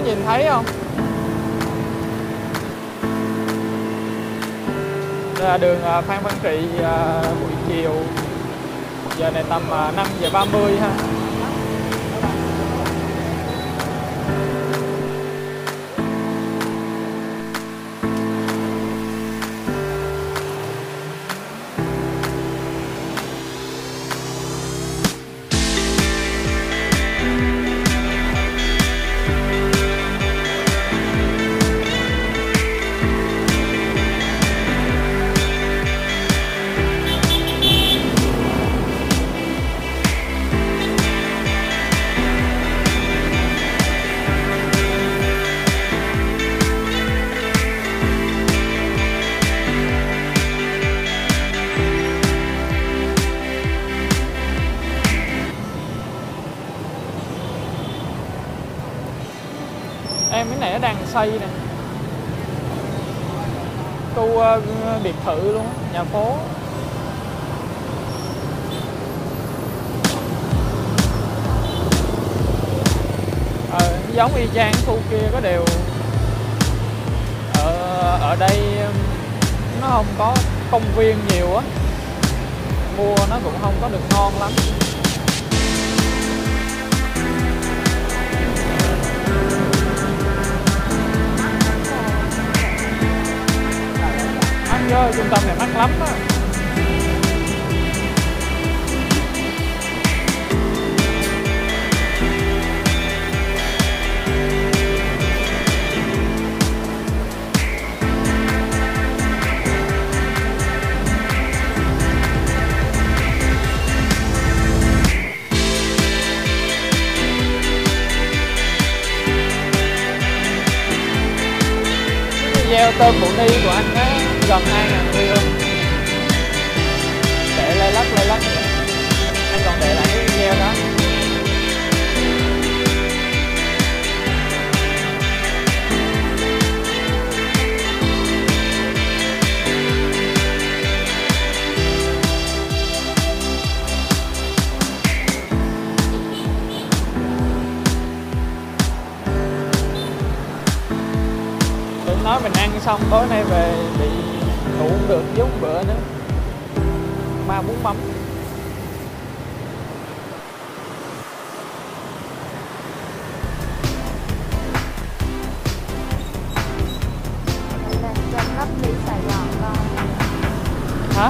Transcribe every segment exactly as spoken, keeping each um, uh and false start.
nhìn thấy không? Đây là đường Phan Văn Trị buổi chiều. Giờ này tầm năm giờ ba mươi ha. Em cái này nó đang xây nè, khu uh, biệt thự luôn, nhà phố. Ờ, giống y chang khu kia có điều ở ở đây nó không có công viên nhiều á, mua nó cũng không có được ngon lắm. Chứ trung tâm này mắc lắm á. Video tôm bụng đi của anh á gần hai ngàn view, để lay lắc lay lắc anh còn để lại cái video đó. Đừng nói mình ăn xong tối nay về bị ngủ không được giống bữa nữa, ma bún mắm. Trên lấp đi Sài Gòn con. Hả?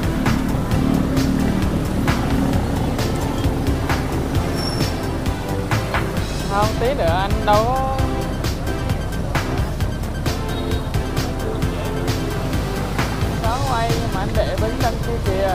Không, tí nữa anh đâu có. Có quay nhưng mà anh để bến xanh kia kìa.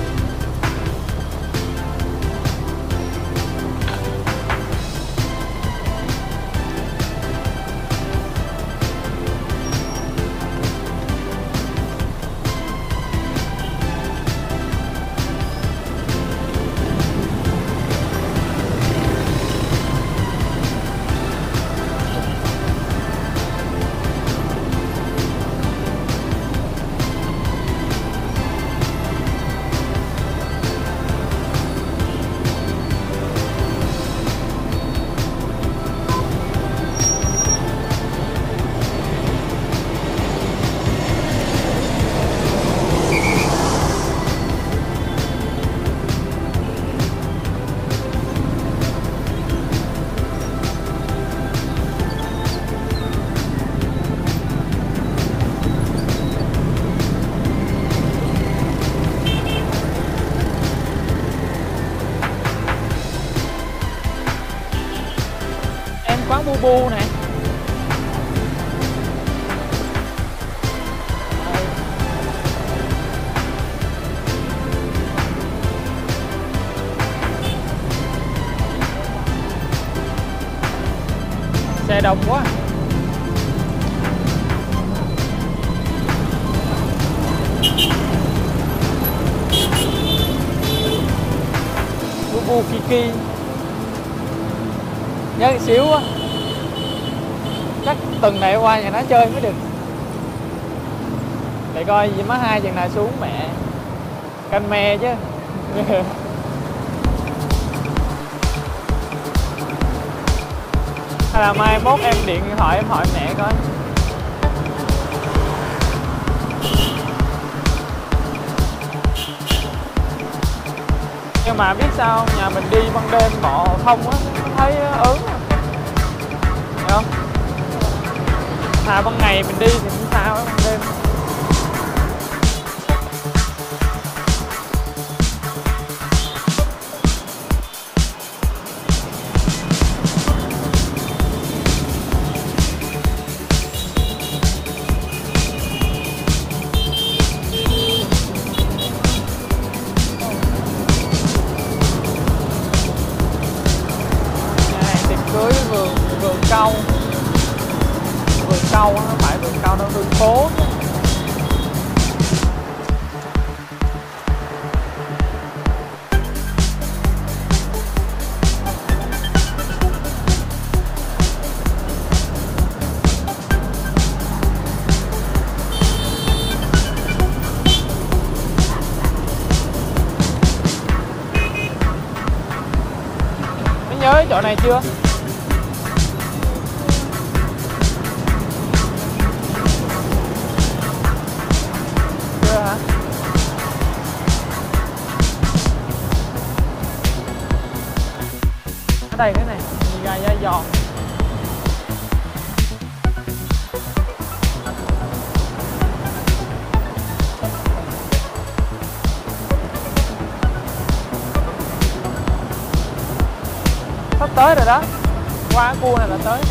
Quán Bu Bu nè. Xe đông quá. Bu Bu Kiki. Nhớ xíu á. Chắc tuần này qua nhà nó chơi mới được. Để coi gì má hai chừng nào xuống mẹ canh me chứ. Hay là mai mốt em điện điện thoại em hỏi mẹ coi. Nhưng mà biết sao không? Nhà mình đi ban đêm bộ thông á, thấy ớn. Hiểu không? Thà ban ngày mình đi thì cũng sao á, ban đêm. Cưới vườn vườn câu, vườn câu á, không phải vườn câu đâu, vườn phố. Mới nhớ chỗ này chưa? Hả? Ở đây cái này gà da giòn. Sắp tới rồi đó, qua cua này là tới.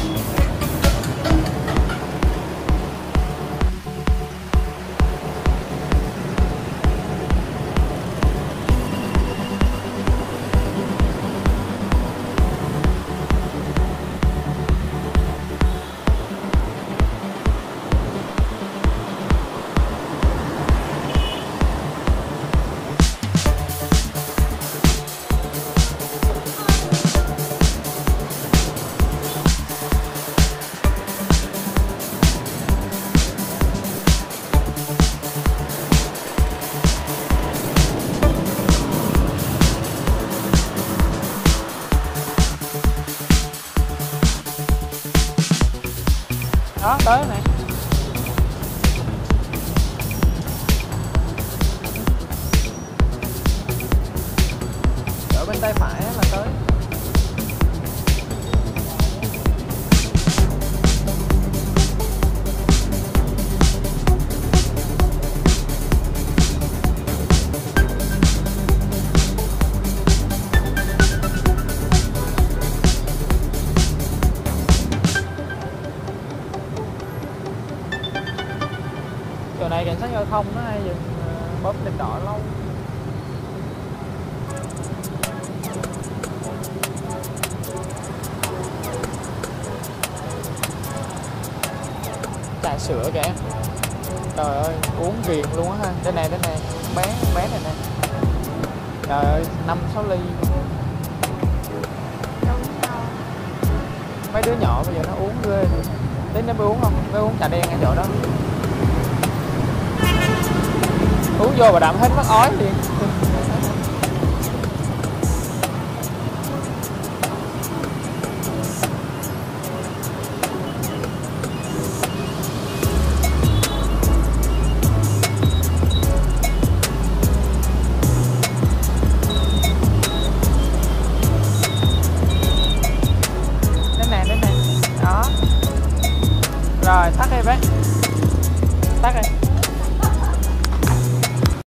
Đó, tới này. Ở bên tay phải là tới. Chỗ này cảnh sát giao thông nó hay dừng bấm đèn đỏ lâu. Trà sữa kìa em. Trời ơi, uống ghiền luôn á ha. Đây này, đây này, bé bé này nè. Trời ơi, năm sáu ly. Mấy đứa nhỏ bây giờ nó uống ghê. Tính nó mới uống không? Mới uống trà đen ở chỗ đó. Uống vô và đậm hết mất ói liền. Đến nè, đến nè. Đó. Rồi, tắt đi bé. Tắt đi.